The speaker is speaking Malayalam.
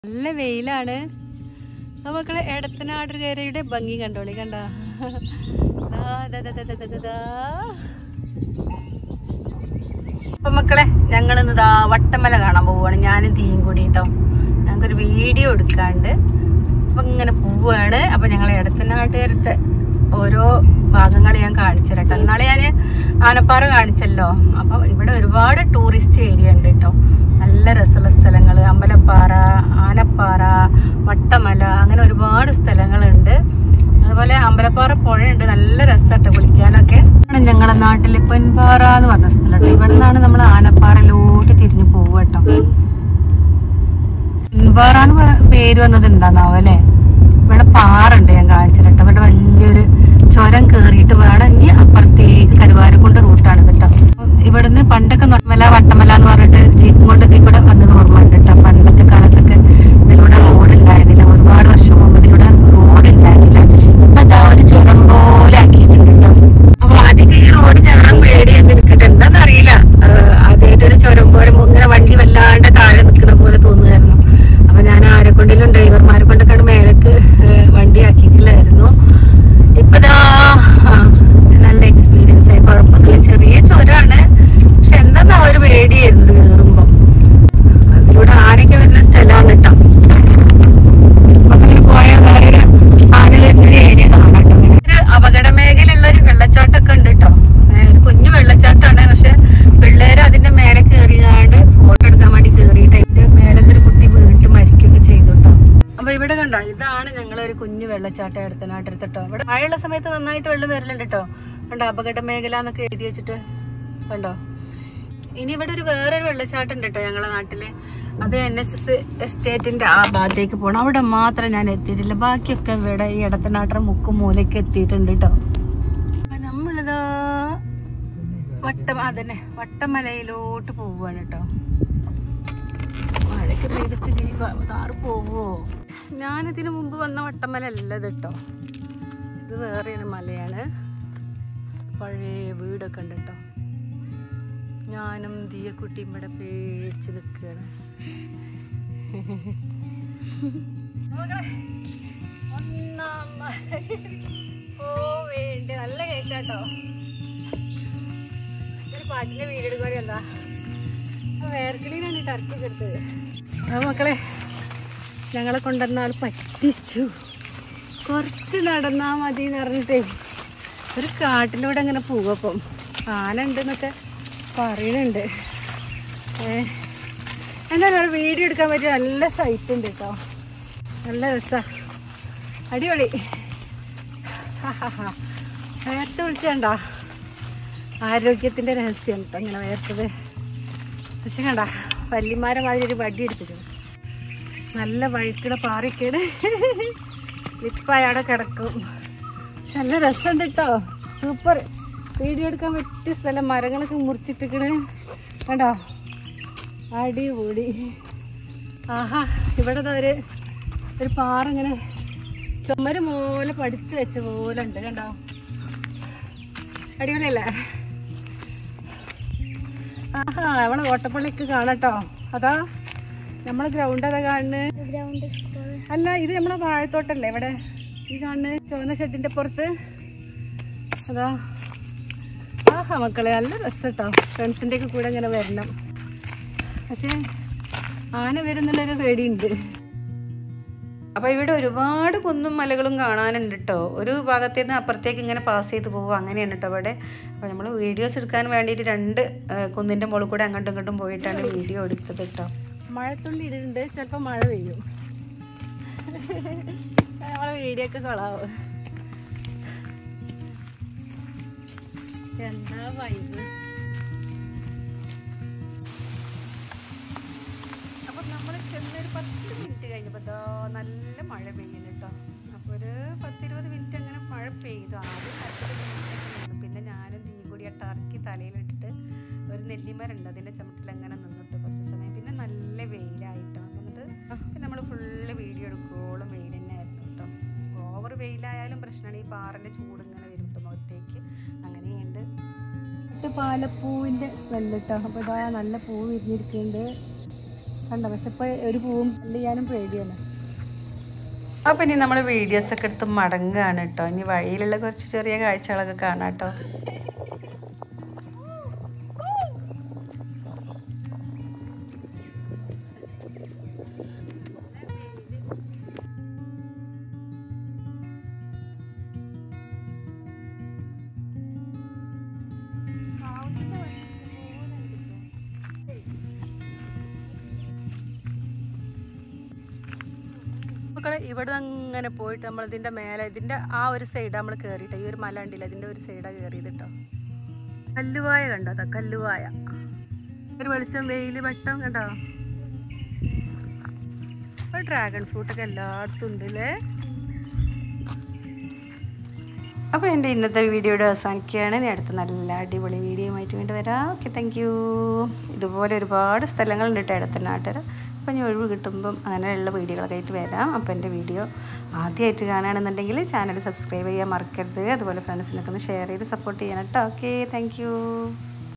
നല്ല വെയിലാണ്. മക്കളെ എടത്തനാട് കരയുടെ ഭംഗി കണ്ടോളി. കണ്ട അപ്പൊ മക്കളെ ഞങ്ങളിന്ന് വട്ടമല കാണാൻ പോവുകയാണ്. ഞാനും തീയും കൂടി കേട്ടോ. ഞങ്ങൾക്കൊരു വീഡിയോ എടുക്കാണ്ട് അപ്പൊ ഇങ്ങനെ പോവുകയാണ്. അപ്പൊ ഞങ്ങൾ എടത്തനാട്ടുകാരത്തെ ഓരോ ഭാഗങ്ങൾ ഞാൻ കാണിച്ചു തരട്ടെ. എന്നാളെ ഞാൻ ആനപ്പാറ കാണിച്ചല്ലോ. അപ്പൊ ഇവിടെ ഒരുപാട് ടൂറിസ്റ്റ് ഏരിയ ഉണ്ട് കേട്ടോ. നല്ല രസമുള്ള സ്ഥലങ്ങൾ, അമ്പലപ്പാറ, ആനപ്പാറ, വട്ടമല, അങ്ങനെ ഒരുപാട് സ്ഥലങ്ങളുണ്ട്. അതുപോലെ അമ്പലപ്പാറ പുഴയുണ്ട്, നല്ല രസമായിട്ട് കുളിക്കാനൊക്കെ. ഞങ്ങളുടെ നാട്ടില് പൊൻപാറ എന്ന് പറഞ്ഞ സ്ഥലം കേട്ടോ. ഇവിടെ നിന്നാണ് നമ്മൾ ആനപ്പാറയിലോട്ട് തിരിഞ്ഞു പോവുക കേട്ടോ. പൊൻപാറ എന്ന് പേര് വന്നത് എന്താന്നാവോ അല്ലേ. ഇവിടെ പാറുണ്ട്, ഞാൻ കാണിച്ചിട്ടോ. ഇവിടെ വലിയൊരു ചുരം കേറിയിട്ട് വേണം ഇനി അപ്പുറത്തേക്ക് കരുവാരക്കുണ്ട് റൂട്ടാണ് കേട്ടോ. ഇവിടുന്ന് പണ്ടൊക്കെ വട്ടമല വട്ടമല എന്ന് പറഞ്ഞിട്ട് ജീപ്പും കൊണ്ട് ഇവിടെ വന്നത് ഓർമ്മയുണ്ട് കേട്ടോ. പണ്ടത്തെ കാലത്തൊക്കെ ഇതിലൂടെ റോഡ് ഉണ്ടായിരുന്നില്ല. ഒരുപാട് വർഷം മുമ്പ് ഇതിലൂടെ റോഡ് ഉണ്ടായിരുന്നില്ല. ഇപ്പൊ ഇതാ ഒരു ചുരം പോലെ ആക്കിയിട്ടുണ്ട് കേട്ടോ. അപ്പൊ ആദ്യം ഈ റോഡ് കയറാൻ പേടിയെന്ന് നിൽക്കട്ടെ, എന്താണെന്ന് അറിയില്ല. ആദ്യമായിട്ടൊരു ചുരം പോലെ ഇങ്ങനെ വണ്ടി വല്ലാണ്ട് താഴെ നിൽക്കുന്ന പോലെ തോന്നുമായിരുന്നു. അപ്പൊ ഞാൻ ആരെക്കൊണ്ടിലും ഡ്രൈവർമാരെ കൊണ്ടൊക്കെയാണ് മേലേക്ക് വണ്ടി ആക്കിയിട്ടില്ലായിരുന്നു. ഇപ്പതാ നല്ല എക്സ്പീരിയൻസ് ആയി. കുഴപ്പമൊന്നുമില്ല, ചെറിയ ചുരമാണ്. പക്ഷെ എന്താ ഒരു പേടിയായിരുന്നു കയറുമ്പോ. അതിലൂടെ ആനയൊക്കെ വരുന്ന സ്ഥലമാണ് കേട്ടോ. അങ്ങനെ പോയാൽ ആന വരുന്നൊരു ഏരിയ കാണാം കേട്ടോ. അങ്ങനെ ഒരു അപകട മേഖലയുള്ള ഒരു വെള്ളച്ചാട്ടമൊക്കെ ഉണ്ട് കേട്ടോ. ഒരു കുഞ്ഞു വെള്ളച്ചാട്ടമാണ്. പക്ഷെ പിള്ളേര് അതിന്റെ മേലെ കയറിയാണ്ട് ഫോട്ടോ എടുക്കാൻ വേണ്ടി കയറിയിട്ട് അതിന്റെ മേലെ ഒരു കുട്ടി വീണിട്ട് മരിക്കുകയൊക്കെ ചെയ്തു കേട്ടോ. അപ്പൊ ഇവിടെ കണ്ടോ, ഇതാണ് ഞങ്ങളൊരു കുഞ്ഞു വെള്ളച്ചാട്ടം എടത്തനാട്ടുകരട്ടോ. ഇവിടെ മഴയുള്ള സമയത്ത് നന്നായിട്ട് വെള്ളം വരലുണ്ട് കേട്ടോ. കണ്ടോ, അപകട മേഖല എന്നൊക്കെ എഴുതി വെച്ചിട്ട് കണ്ടോ. ഇനി ഇവിടെ വേറൊരു വെള്ളച്ചാട്ടം ഉണ്ട് കേട്ടോ ഞങ്ങളെ നാട്ടില്. അത് NSS എസ്റ്റേറ്റിന്റെ ആ ഭാഗത്തേക്ക് പോകണം. അവിടെ മാത്രം ഞാൻ എത്തിയിട്ടില്ല. ബാക്കിയൊക്കെ ഇവിടെ ഈ എടത്തനാട്ടറ മുക്കും മൂലയ്ക്ക് എത്തിയിട്ടുണ്ട് കേട്ടോ. അപ്പൊ നമ്മളിതാ വട്ടമലയിലോട്ട് പോവുകയാണ് കേട്ടോ. മഴയ്ക്ക് പെയ്തിട്ട് കാറ് പോവുമോ? ഞാനിതിന് മുമ്പ് വന്ന വട്ടമല അല്ല ഇത് കേട്ടോ. ഇത് വേറെയൊരു മലയാണ്. പഴയ വീടൊക്കെ ഉണ്ട് കേട്ടോ. ഞാനും തീയക്കുട്ടിയും ഇവിടെ പേടിച്ച് നിൽക്കുകയാണ്. ഒന്നാം വേണ്ടി നല്ല കേട്ടോ. ഒരു പാട്ടിന്റെ വീഡിയോ എടുക്കുക എന്താ വേർക്കിളിയിലാണ് ഈ ടർക്കി എടുത്തത്. ആ മക്കളെ ഞങ്ങളെ കൊണ്ടുവന്ന ആൾ പറ്റിച്ചു. കുറച്ച് നടന്നാ മതി എന്ന് പറഞ്ഞിട്ടേ ഒരു കാട്ടിലൂടെ അങ്ങനെ പോവപ്പം ആന ഉണ്ടെന്നൊക്കെ പറയുന്നുണ്ട്. എന്തായാലും വീഡിയോ എടുക്കാൻ പറ്റിയ നല്ല സൈറ്റ് ഉണ്ട് കേട്ടോ. നല്ല രസമാണ്, അടിപൊളി. വേർത്ത് വിളിച്ചണ്ട, ആരോഗ്യത്തിൻ്റെ രഹസ്യം കേട്ടോ ഇങ്ങനെ വേർത്തത്. പക്ഷെ കണ്ട വല്യമാരെ മാതിരി ഒരു വടി എടുത്തിട്ടുണ്ട്. നല്ല വഴുക്കിട പാറയൊക്കെയാണ്. ഇപ്പം അവിടെ കിടക്കും. പക്ഷെ നല്ല രസമുണ്ട് കേട്ടോ. സൂപ്പർ വീഡിയോ എടുക്കാൻ പറ്റിയ സ്ഥലം. മരങ്ങളൊക്കെ മുറിച്ചിട്ടിക്കണ് കണ്ടോ, അടിപൊളി. ആഹാ, ഇവിടെ ഒരു പാറ ഇങ്ങനെ ചുമര് പോലെ പടുത്ത് വെച്ച പോലെ ഉണ്ട് കണ്ടോ. അടിപൊളിയല്ലേ? ആഹാ, നമ്മളെ ഓട്ടപ്പള്ളിക്ക് കാണട്ടോ. അതാ നമ്മളെ ഗ്രൗണ്ട് അതാ കാണുന്നത്. അല്ല, ഇത് നമ്മളെ വാഴത്തോട്ടല്ലേ ഇവിടെ ഈ കാണുന്നത് ചുവന്ന ഷെഡിന്റെ പുറത്ത്. അതാ. ആഹാ മക്കളെ, നല്ല രസം കേട്ടോ. ഫ്രണ്ട്സിൻ്റെ ഒക്കെ കൂടെ ഇങ്ങനെ വരണം. പക്ഷെ ആന വരുന്നുള്ളൊരു പേടിയുണ്ട്. അപ്പോൾ ഇവിടെ ഒരുപാട് കുന്നും മലകളും കാണാനുണ്ട് കേട്ടോ. ഒരു ഭാഗത്തേന്ന് അപ്പുറത്തേക്ക് ഇങ്ങനെ പാസ് ചെയ്ത് പോകും, അങ്ങനെയാണ് കേട്ടോ ഇവിടെ. അപ്പോൾ നമ്മൾ വീഡിയോസ് എടുക്കാൻ വേണ്ടിയിട്ട് 2 കുന്നിൻ്റെ മുകളിൽ കൂടെ അങ്ങോട്ടും ഇങ്ങോട്ടും പോയിട്ടാണ് വീഡിയോ എടുത്തത് കേട്ടോ. മഴത്തുള്ളി ഇടുന്നുണ്ട്, ചിലപ്പോൾ മഴ പെയ്യും. നമ്മളെ വീഡിയോ ഒക്കെ കൊള്ളാവും. എന്താ വൈബ്. അപ്പം നമ്മൾ ചെന്നൊരു 10 മിനിറ്റ് കഴിഞ്ഞപ്പോൾ നല്ല മഴ പെയ്യുന്നു കേട്ടോ. അപ്പോൾ ഒരു 10-20 മിനിറ്റ് അങ്ങനെ മഴ പെയ്തു. ആദ്യം 10 മിനിറ്റ്. പിന്നെ ഞാനും തീയും കൂടി ആ ടർക്കി തലയിലിട്ടിട്ട് ഒരു നെല്ലിമരുണ്ട് അതിൻ്റെ ചുമട്ടിൽ അങ്ങനെ നിന്നിട്ട് കുറച്ച് സമയം. പിന്നെ നല്ല വെയിലായിട്ടോ. എന്നിട്ട് പിന്നെ നമ്മൾ ഫുള്ള് വീഡിയോ എടുക്കുമ്പോഴും വെയിൽ തന്നെ ആയിരുന്നു കേട്ടോ. ഓവർ വെയിലായാലും പ്രശ്നമാണ്. ഈ പാറിൻ്റെ ചൂട് ഇങ്ങനെ വരും കേട്ടോ മുഖത്തേക്ക്. അങ്ങനെയുണ്ട്. പാലപ്പൂവിൻ്റെ സ്മെല്ല് കേട്ടോ. അപ്പോൾ ഇതാ നല്ല പൂ വിരിഞ്ഞിരിക്കുന്നുണ്ട്. കണ്ടോ. പക്ഷെ ഇപ്പോൾ ഒരു പൂവും ചെയ്യാനും പേടിയാണ്. അപ്പം ഇനി നമ്മൾ വീഡിയോസൊക്കെ എടുത്ത് മടങ്ങുകയാണ് കേട്ടോ. ഇനി വഴിയിലുള്ള കുറച്ച് ചെറിയ കാഴ്ചകളൊക്കെ കാണാം കേട്ടോ. ഇവിടെ അങ്ങനെ പോയിട്ട് നമ്മൾ ഇതിൻ്റെ മേലെ ഇതിൻ്റെ ആ ഒരു സൈഡ് നമ്മൾ കയറിയിട്ട് ഈ ഒരു മല ഉണ്ടല്ലോ ഇതിൻ്റെ ഒരു സൈഡാണ് കയറിയത് കേട്ടോ. കല്ലുവായ കണ്ടോ, അതാ കല്ലുവായ. ഒരു വെളിച്ചം വെയിൽ വെട്ടം കണ്ടോ. ഇപ്പോൾ ഡ്രാഗൺ ഫ്രൂട്ടൊക്കെ എല്ലായിടത്തും ഉണ്ടല്ലേ. അപ്പോൾ എൻ്റെ ഇന്നത്തെ വീഡിയോയുടെ അവസാനിക്കുകയാണ്. ഇനി അടുത്ത നല്ല അടിപൊളി വീഡിയോയുമായിട്ട് വീണ്ടും വരാം. Okay, thank you. ഇതുപോലെ ഒരുപാട് സ്ഥലങ്ങളുണ്ട് കേട്ടോ ഇടത്തനാട്ടിൽ. അപ്പോൾ ഞാൻ ഒഴിവ് കിട്ടുമ്പം അങ്ങനെയുള്ള വീഡിയോകളൊക്കെ ആയിട്ട് വരാം. അപ്പോൾ എൻ്റെ വീഡിയോ ആദ്യമായിട്ട് കാണുകയാണെന്നുണ്ടെങ്കിൽ ചാനൽ സബ്സ്ക്രൈബ് ചെയ്യാൻ മറക്കരുത്. അതുപോലെ ഫ്രണ്ട്സിനൊക്കെ ഒന്ന് ഷെയർ ചെയ്ത് സപ്പോർട്ട് ചെയ്യണം കേട്ടോ. Okay, thank U.